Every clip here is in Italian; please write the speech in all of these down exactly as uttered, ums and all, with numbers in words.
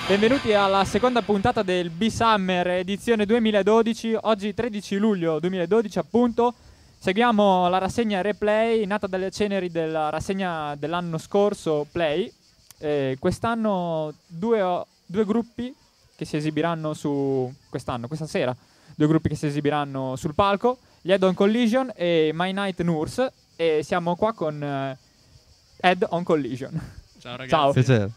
Benvenuti alla seconda puntata del B-Summer edizione duemiladodici. Oggi tredici luglio duemiladodici appunto. Seguiamo la rassegna Replay, nata dalle ceneri della rassegna dell'anno scorso Play. Eh, quest'anno due, due gruppi che si esibiranno su... quest'anno, questa sera, due gruppi che si esibiranno sul palco, gli Head on Collision e My Night Nurse, e siamo qua con eh, Head on Collision. Ciao ragazzi. Ciao. Piacere.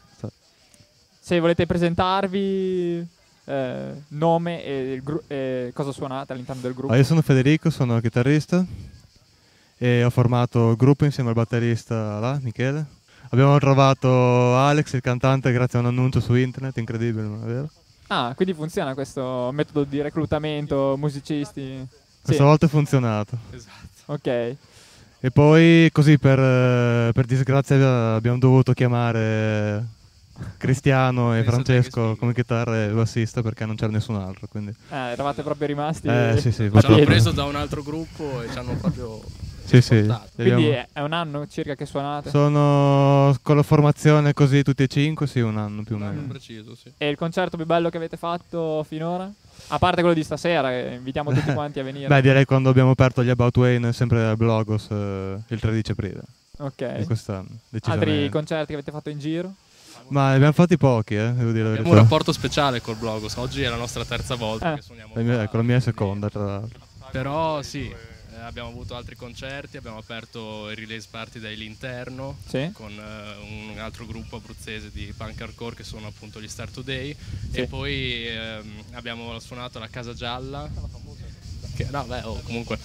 Se volete presentarvi, eh, nome e, il gru- e cosa suonate all'interno del gruppo. Ah, io sono Federico, sono chitarrista e ho formato il gruppo insieme al batterista là, Michele. Abbiamo trovato Alex, il cantante, grazie a un annuncio su internet, incredibile, non è vero? Ah, quindi funziona questo metodo di reclutamento musicisti? Questa Sì. volta è funzionato. Esatto. Ok. E poi così per, eh, per disgrazia abbiamo dovuto chiamare Cristiano e Penso te Francesco che come chitarra e bassista perché non c'era nessun altro, quindi... Eh, eravate proprio rimasti Eh, sì, sì, a Ci hanno piedi. preso da un altro gruppo e ci hanno proprio Sì, sì. portato. Quindi Abbiamo- è, è un anno circa che suonate. Sono con la formazione così tutti e cinque, sì, un anno più o Un anno meno. preciso, sì. E il concerto più bello che avete fatto finora? A parte quello di stasera, che invitiamo tutti quanti a venire. Beh, direi quando abbiamo aperto gli About Wayne, sempre a Blogos, eh, il tredici aprile di Ok. quest'anno, Altri decisamente. concerti che avete fatto in giro? Ma ne abbiamo fatti pochi, eh, devo dire la Abbiamo un verità. rapporto speciale col Blogos. Oggi è la nostra terza volta Eh. che suoniamo. La mia, qua. ecco, la mia è seconda, tra l'altro. Però sì, eh, abbiamo avuto altri concerti, abbiamo aperto il release party dell'Interno Sì. con eh, un altro gruppo abruzzese di punk hardcore che sono appunto gli Star Today. Sì. E poi ehm, abbiamo suonato alla Casa Gialla. Che, no, beh, oh, comunque,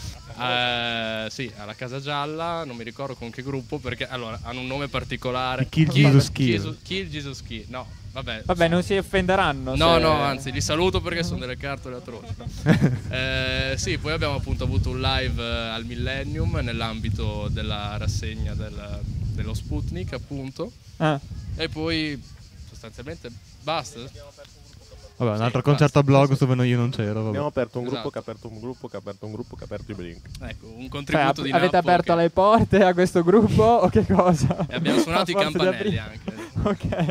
eh, sì, alla Casa Gialla, non mi ricordo con che gruppo, perché allora hanno un nome particolare. I Kill Jesus Kill. Jesus, Kill Jesus Kill, no, vabbè. Vabbè, non si offenderanno. No, se- no, anzi, li saluto perché sono delle cartole atroci. eh, sì, poi abbiamo appunto avuto un live eh, al Millennium nell'ambito della rassegna del- dello Sputnik, appunto. Ah, E poi sostanzialmente basta. Vabbè, un Sì, altro basta. concerto a Blogos dove non- io non c'ero, vabbè. Abbiamo aperto un gruppo Esatto. che ha aperto un gruppo che ha aperto un gruppo che ha aperto i Blink. Ecco, un cioè, contributo ap- di avete Nappo aperto che- le porte a questo gruppo o che cosa? E abbiamo suonato i A forza di campanelli aprire. anche. Ok.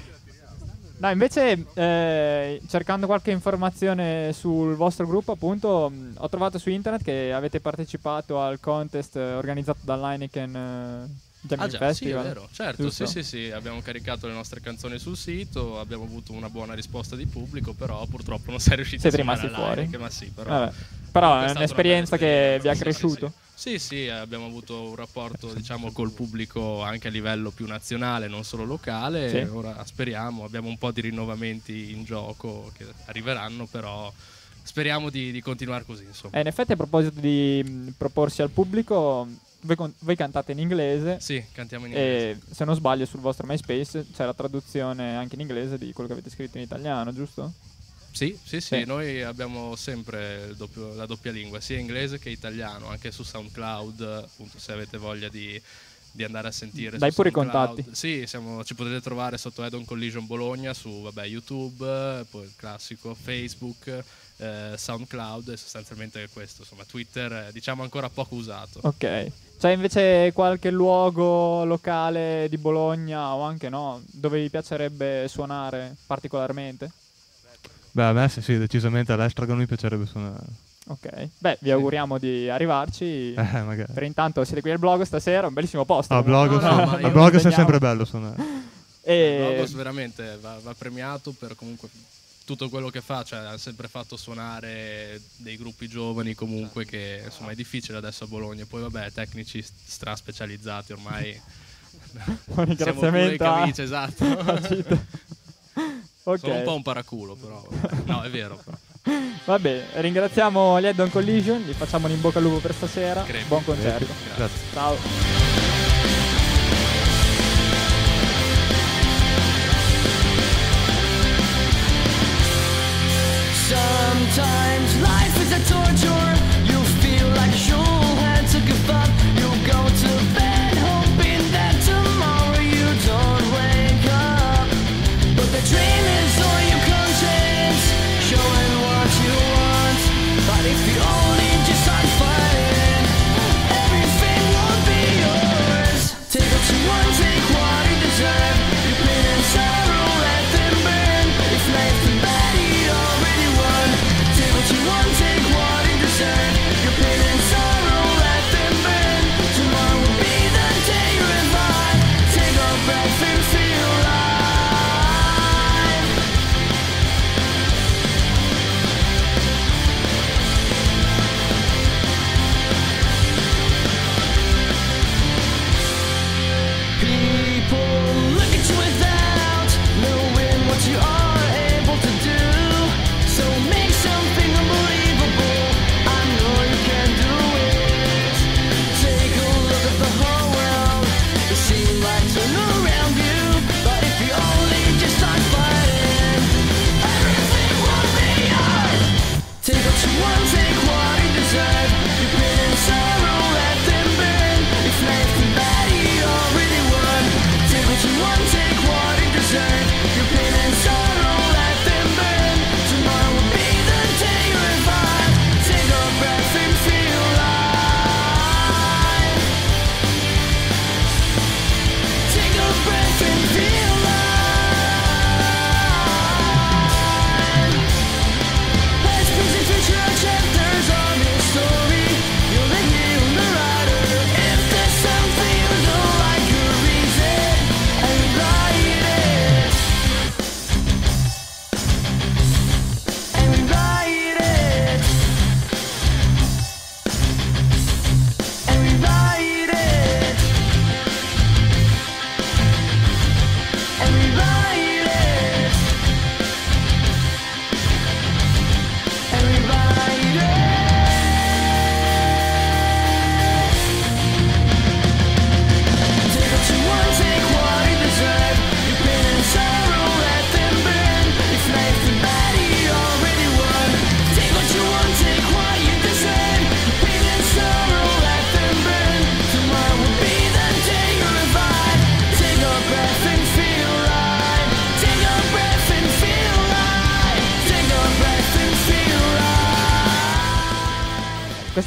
No, invece eh, cercando qualche informazione sul vostro gruppo, appunto, mh, ho trovato su internet che avete partecipato al contest eh, organizzato dall'Heineken eh, Jamming Ah già, Festival. sì, è vero, certo, Giusto? sì, sì, sì, abbiamo caricato le nostre canzoni sul sito, abbiamo avuto una buona risposta di pubblico, però purtroppo non si è riusciti Siete a suonare rimasti all'Heineken, fuori? ma sì, però... Vabbè. Però comunque è stata un'esperienza una bella che vi ha esperienza, sì, cresciuto. Sì, sì, sì, abbiamo avuto un rapporto, diciamo, col pubblico anche a livello più nazionale, non solo locale, Sì. e ora speriamo, abbiamo un po' di rinnovamenti in gioco che arriveranno, però speriamo di, di continuare così, insomma. E in effetti, a proposito di mh, proporsi al pubblico, voi, con- voi cantate in inglese. Sì, cantiamo in inglese. E se non sbaglio sul vostro MySpace c'è la traduzione anche in inglese di quello che avete scritto in italiano, giusto? Sì, sì, sì, Sì. noi abbiamo sempre il doppio- la doppia lingua, sia inglese che italiano, anche su SoundCloud, appunto, se avete voglia di, di andare a sentire. Dai su pure i SoundCloud. contatti. Sì, siamo- ci potete trovare sotto Head on Collision Bologna su vabbè, YouTube, poi il classico Facebook, eh, SoundCloud, e sostanzialmente è questo, insomma, Twitter è, diciamo, ancora poco usato. Ok. C'è invece qualche luogo locale di Bologna o anche no, dove vi piacerebbe suonare particolarmente? Beh, a me sì, sì, decisamente all'Estragon mi piacerebbe suonare. Ok. Beh, vi auguriamo di arrivarci. Eh, magari. Per intanto siete qui al blog stasera, un bellissimo posto. Ah, comunque. Blogos, No, no, ma a io- Blogos è Vediamo. sempre bello suonare. E... Logos veramente va, va premiato per comunque tutto quello che fa, cioè ha sempre fatto suonare dei gruppi giovani comunque che insomma è difficile adesso a Bologna, poi vabbè tecnici stra specializzati ormai un siamo pure i ringraziamento a- camici, esatto. a Cita. Ok. Sono un po' un paraculo però, vabbè. No è vero però. Vabbè, ringraziamo gli Head on Collision, gli facciamo un in bocca al lupo per stasera. Crepi. Buon concerto. Grazie. Ciao. Sometimes life is a torture. You feel like your hand to give up. You go to bed hoping that tomorrow you don't wake up. But the dream is all your conscience, showing what you want. But if you only just start fighting, everything will be yours. Take what you want, take what you deserve. Your pain and sorrow, let them burn.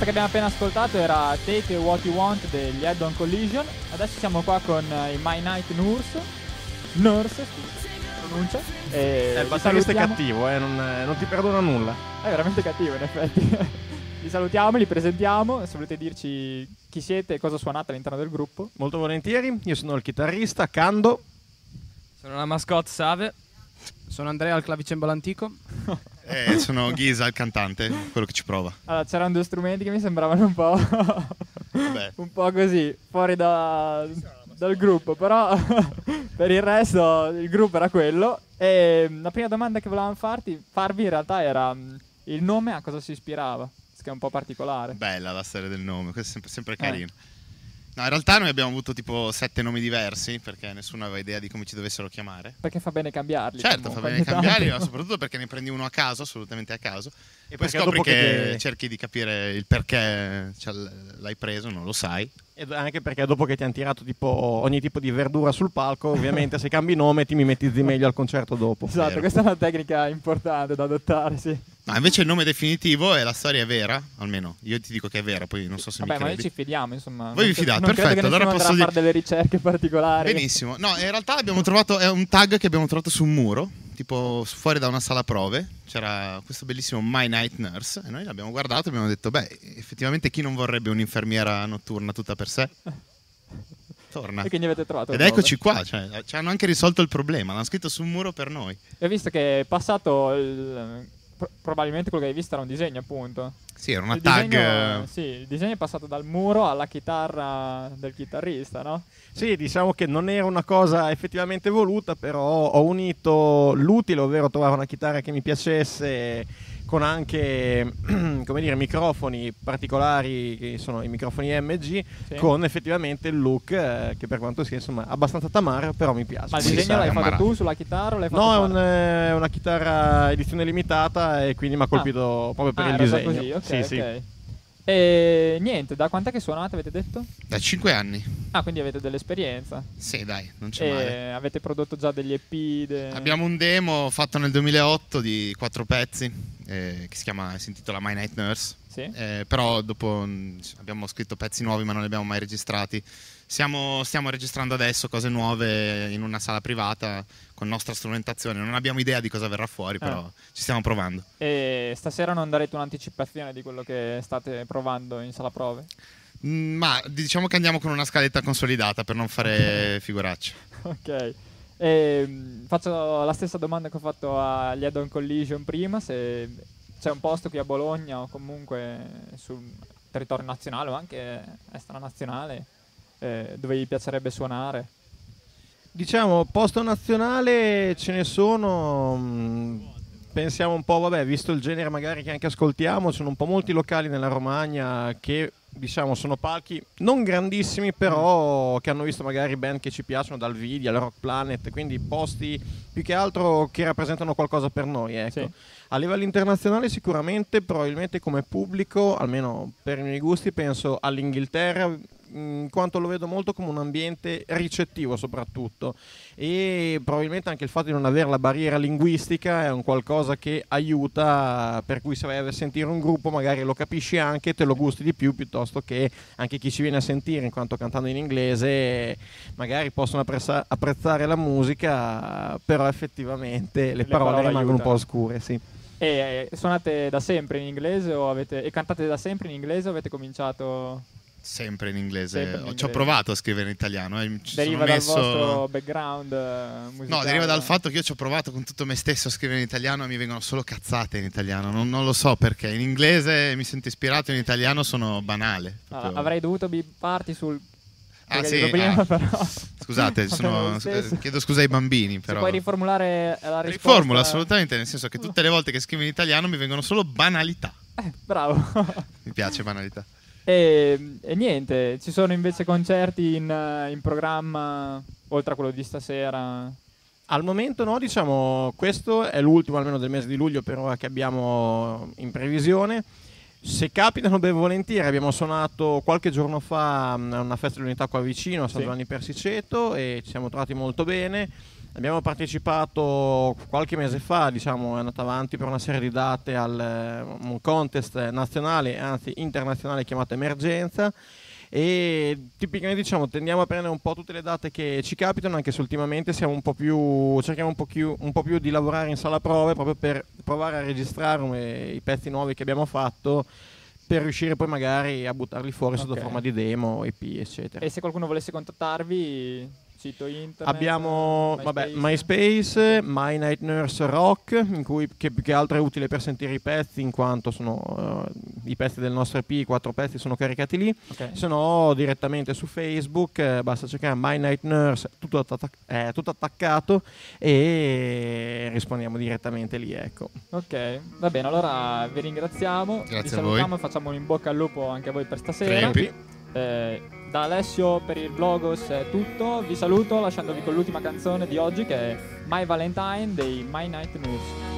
Questa che abbiamo appena ascoltato era Take What You Want degli Head On Collision. Adesso siamo qua con eh, i My Night Nurse. Nurse, scusa, pronuncia. E Eh, il vi batterista è salutiamo. cattivo, eh, non, eh, non ti perdona nulla. È veramente cattivo, in effetti. Li salutiamo, li presentiamo. Se volete dirci chi siete e cosa suonate all'interno del gruppo. Molto volentieri, io sono il chitarrista, Cando. Sono la mascotte Save. Sono Andrea al clavicembalo antico. Eh, sono Ghisa, il cantante, quello che ci prova. Allora, c'erano due strumenti che mi sembravano un po'. Vabbè. un po' così, fuori da, dal gruppo. Però per il resto il gruppo era quello. E la prima domanda che volevamo farti, farvi in realtà era mh, il nome a cosa si ispirava, che è un po' particolare. Bella la storia del nome, questo è sempre, sempre Eh. carino. No, in realtà noi abbiamo avuto tipo sette nomi diversi perché nessuno aveva idea di come ci dovessero chiamare. Perché fa bene cambiarli. Certo, comunque, fa bene ogni cambiarli, tanto. ma soprattutto perché ne prendi uno a caso, assolutamente a caso. E poi perché scopri dopo che, che ti- cerchi di capire il perché cioè, l'hai preso, non lo sai. Ed anche perché dopo che ti hanno tirato tipo ogni tipo di verdura sul palco, ovviamente se cambi nome ti mimetizzi meglio al concerto dopo. Esatto, Vero. questa è una tecnica importante da adottare, sì. No, invece il nome definitivo e la storia è vera, almeno io ti dico che è vera, poi non so se Vabbè, mi ma noi credi. ci fidiamo, insomma. Voi Non vi cre- fidate, non credo perfetto, che allora nessuno posso andrà a dire- fare delle ricerche particolari. Benissimo. No, in realtà abbiamo trovato è un tag che abbiamo trovato su un muro, tipo fuori da una sala prove. C'era questo bellissimo My Night Nurse e noi l'abbiamo guardato e abbiamo detto, beh, effettivamente chi non vorrebbe un'infermiera notturna tutta per sé? Torna. E quindi avete trovato Ed il nome. eccoci qua, cioè, ci hanno anche risolto il problema, l'hanno scritto su un muro per noi. E ho visto che è passato il- pro- probabilmente quello che hai visto era un disegno, appunto. Sì, era una Il tag. disegno- eh, sì, il disegno è passato dal muro alla chitarra del chitarrista, no? Sì, diciamo che non era una cosa effettivamente voluta, però ho unito l'utile, ovvero trovare una chitarra che mi piacesse con anche come dire, microfoni particolari che sono i microfoni M G, Sì. con effettivamente il look eh, che per quanto sia insomma abbastanza tamaro, però mi piace. Ma il Sì, disegno sa, l'hai è fatto ammarato. tu sulla chitarra o l'hai fatto No, è fare? un, eh, una chitarra edizione limitata e quindi mi ha colpito proprio per Ah, il era già disegno. così, ok, Sì, ok. sì. E niente, da quant'è che suonate, avete detto? Da cinque anni. Ah, quindi avete dell'esperienza. Sì, dai, non c'è E male. avete prodotto già degli E P? de- Abbiamo un demo fatto nel duemilaotto di quattro pezzi eh, che si chiama, si intitola My Night Nurse. Sì. Eh, però dopo mh, abbiamo scritto pezzi nuovi ma non li abbiamo mai registrati. Siamo, stiamo registrando adesso cose nuove in una sala privata con nostra strumentazione. Non abbiamo idea di cosa verrà fuori, però Ah. ci stiamo provando. E stasera non darete un'anticipazione di quello che state provando in sala prove? Mm, ma diciamo che andiamo con una scaletta consolidata per non fare figuracce. Ok. E, mh, faccio la stessa domanda che ho fatto agli Head On Collision prima, se c'è un posto qui a Bologna o comunque sul territorio nazionale o anche estranazionale eh, dove vi piacerebbe suonare. Diciamo, posto nazionale ce ne sono, mh, pensiamo un po', vabbè, visto il genere magari che anche ascoltiamo, sono un po' molti locali nella Romagna che diciamo sono palchi non grandissimi, però che hanno visto magari band che ci piacciono dal video, al Rock Planet, quindi posti più che altro che rappresentano qualcosa per noi, ecco. Sì. A livello internazionale sicuramente, probabilmente come pubblico, almeno per i miei gusti, penso all'Inghilterra, in quanto lo vedo molto come un ambiente ricettivo soprattutto, e probabilmente anche il fatto di non avere la barriera linguistica è un qualcosa che aiuta, per cui se vai a sentire un gruppo magari lo capisci anche e te lo gusti di più, piuttosto che anche chi ci viene a sentire, in quanto cantando in inglese magari possono apprezza- apprezzare la musica, però effettivamente le, Le parole, parole rimangono un po' aiutano. oscure, sì. E eh, suonate da sempre in inglese o avete, e cantate da sempre in inglese o avete cominciato? Sempre in inglese. Sempre in Ci ho inglese. provato a scrivere in italiano. eh, Ci Deriva sono dal messo... vostro background eh, musicale? No, deriva dal fatto che io ci ho provato con tutto me stesso a scrivere in italiano e mi vengono solo cazzate in italiano. Non, non lo so perché. In inglese mi sento ispirato, in italiano sono banale. Ah, proprio. avrei dovuto bipparti sul... Ah, quello che sì, hai detto prima, ah. però... Scusate, Va bene sono- lo stesso. eh, chiedo scusa ai bambini. Se Però. puoi riformulare la risposta... Riformula assolutamente, nel senso che tutte le volte che scrivo in italiano mi vengono solo banalità. Eh, bravo. Mi piace banalità. e, e niente, ci sono invece concerti in, eh, in programma, oltre a quello di stasera? Al momento no, diciamo, questo è l'ultimo almeno del mese di luglio per ora che abbiamo in previsione. Se capitano ben volentieri, abbiamo suonato qualche giorno fa a una festa dell'unità qua vicino a San Sì. Giovanni Persiceto e ci siamo trovati molto bene. Abbiamo partecipato qualche mese fa, diciamo, è andata avanti per una serie di date al eh, un contest nazionale, anzi internazionale chiamato Emergenza. E tipicamente, diciamo, tendiamo a prendere un po' tutte le date che ci capitano, anche se ultimamente siamo un po' più cerchiamo un po' più, un po' più di lavorare in sala prove proprio per provare a registrare eh, i pezzi nuovi che abbiamo fatto, per riuscire poi magari a buttarli fuori sotto Ok. forma di demo, E P, eccetera. E se qualcuno volesse contattarvi, sito internet? Abbiamo MySpace? vabbè, MySpace, My Night Nurse Rock, in cui che più che altro è utile per sentire i pezzi, in quanto sono eh, i pezzi del nostro E P, i quattro pezzi sono caricati lì. Ok. Se no direttamente su Facebook, eh, basta cercare My Night Nurse, tutto, attac- eh, tutto attaccato, e rispondiamo direttamente lì, ecco. Ok, va bene, allora vi ringraziamo. Grazie vi a salutiamo voi. e facciamo un in bocca al lupo anche a voi per stasera. Crepi. Eh, da Alessio per il Blogos è tutto. Vi saluto lasciandovi con l'ultima canzone di oggi, che è My Valentine dei My Night News.